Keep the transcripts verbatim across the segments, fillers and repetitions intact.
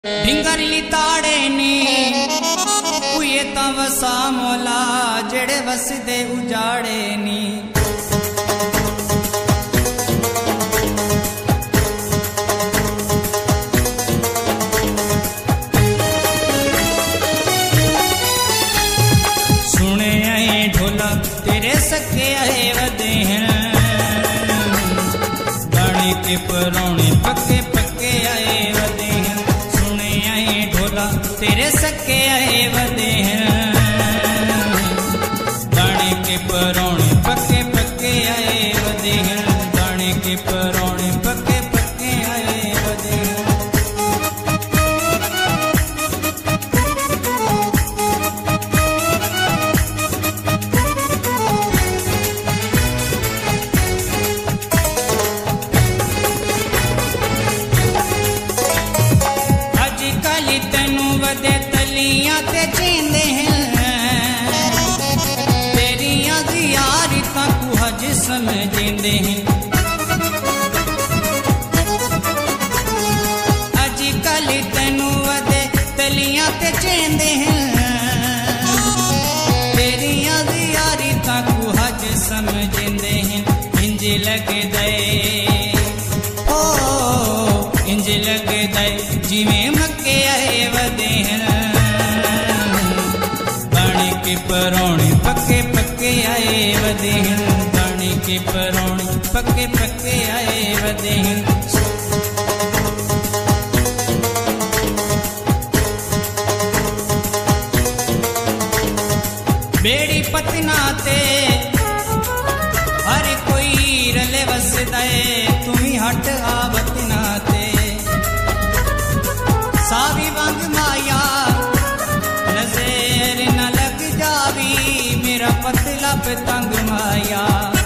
ढिंगरली ताड़े ने उये ता वसा मौला जेड़े वसदे उजाड़े नी। सुने आए ढोला तेरे सके आए वदे हैं गाने के परौने पक्के पक्के आए वदे हैं। सुने आए ढोला तेरे सके आए वदे हैं गाने के परौने पक्के पक्के आए वदे हैं। गाने के परौने पक्के पक्के आए वदे हैं। वदे तलियां ते चेंदे हैं तेरियां दी यारी ताकू हज समझेंदे हैं। अजकल तेनू वदे तलियां ते चेंदे हैं तेरियां दी यारी ताकू हज समझेंदे हैं। इंज लगे दे ओ इंज लगे दे जिवें मक्के आए वदे हैं गाने के परौने पक्के पक्के आए वदे हैं। गाने के परौने पक्के पक्के आए वदे हैं। बेड़ी पतना ते हर कोई रले वसदा है तुम्ही हट आ बतना ते सावी वांग माया नज़र न लग जावी मेरा पतला पतंग माया।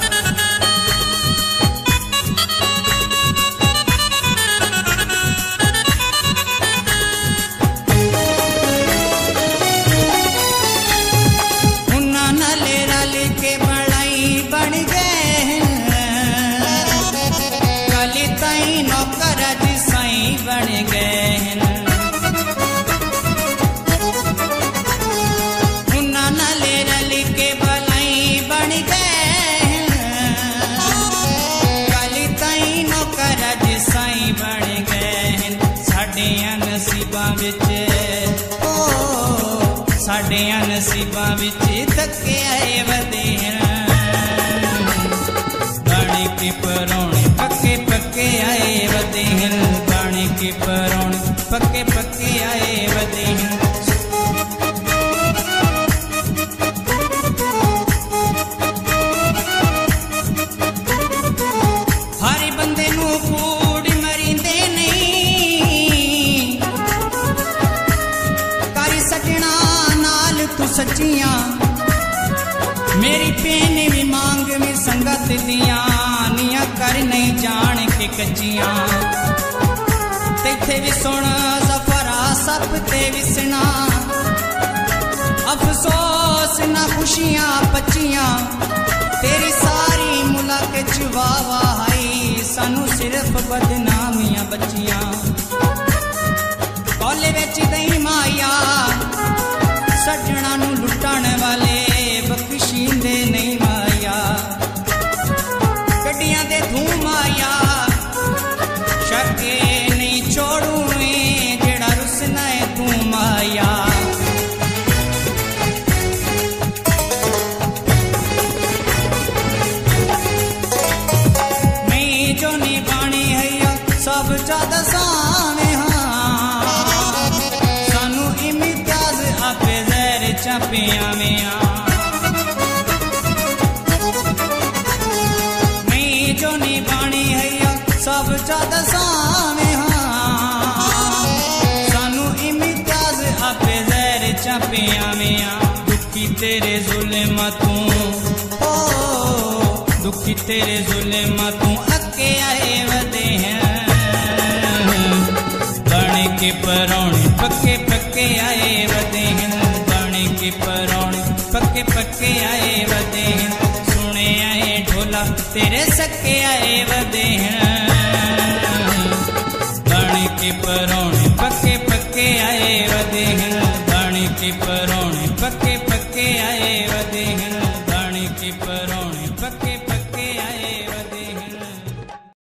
उन्ना नले रल के बड़ाई बन गए कली ताई नौकर जिसाई बन गए। नसीबां विच ओ साडियां नसीबां विच धक्के आए वदे हैं गाने के परौने पक्के पक्के आए वदे हैं। गाने के परौने पक्के पक्के आए वदे हैं। हर बंदे नू कूड़ मरींदे नहीं तू सच्चियां मेरी पेन भी मांग में संगत दिया निया कर नहीं जान के कच्चियां तेथे भी सुन सफरा सप ते विसना अफसोस ना खुशियां पच्चियां तेरी सारी मुलाकात च वाह वाह हाई सानू सिर्फ बदनामियां बच्चियां कॉले विच दई माया सजना नू लुटाण वाले बख्शींदे नहीं माया गड्डियां दे धूम आया शके नहीं छोड़ू जेड़ा रुसना है तू माया। मैं जो नी बाणी है सब ज्यादा सामे हाँ सानू इम्तियाज आपे चापिया में मैं जो नी बाणी है सब ज्यादा सामे हाँ सानू इम्तियाज आपे जहर चापिया में। दुखी तेरे जुल्म तू ओ दुखी तेरे जुल्म तू अके आए वदे हैं गाने के परौने पक्के पक्के आए वदे हैं। के परौने पक्के पक्के आए वदे हैं। सुने आए ढोला तेरे सके आए वदे हैं गाने के परौने पक्के पक्के के परौणे पक्के पक्के आए